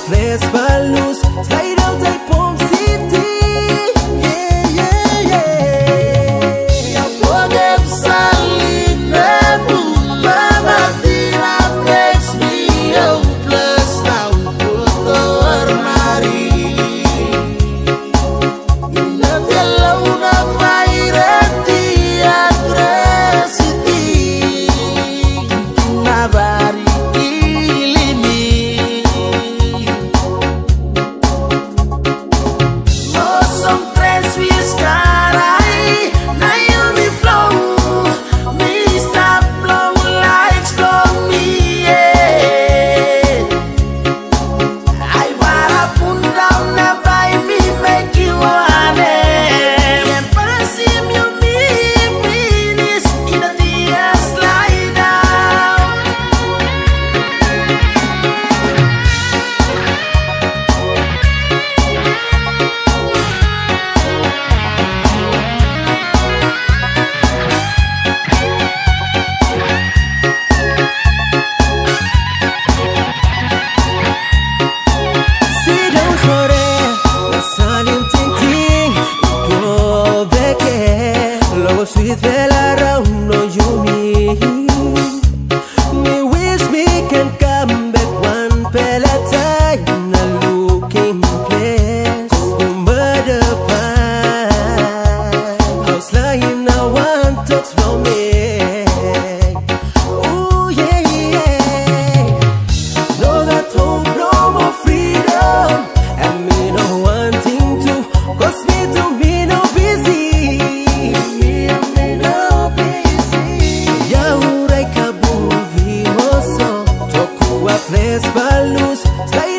place balus, slide out I Palm City. Sweet vela round no you need. Me wish me can come back one time. A looking place murder pie. House lying now one talks from me. Oh yeah, yeah. Know that home no more freedom. And me no wanting to, cause me to me no busy. Place balus, slide